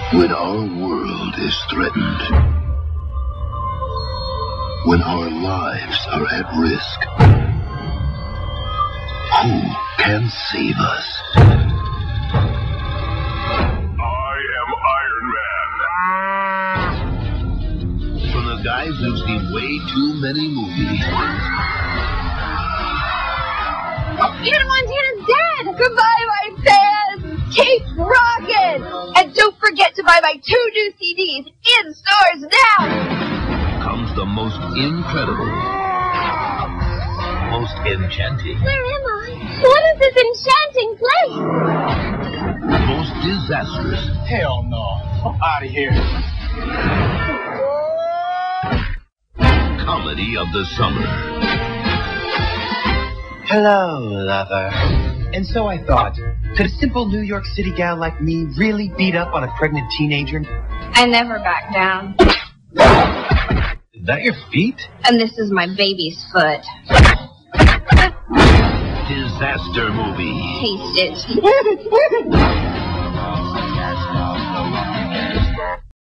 When our world is threatened, when our lives are at risk, who can save us? I am Iron Man. From the guys who've seen way too many movies. Hannah Montana's dead! Goodbye, my fans! Keep rockin'! And don't forget to buy my 2 new CDs in stores now! Comes the most incredible, most enchanting, Where am I? What is this enchanting place? most disastrous, Hell no. I'm out of here. comedy of the summer. Hello, lover. And so I thought, could a simple New York City gal like me really beat up on a pregnant teenager? I never back down. Is that your feet? And this is my baby's foot. Disaster movie. Taste it.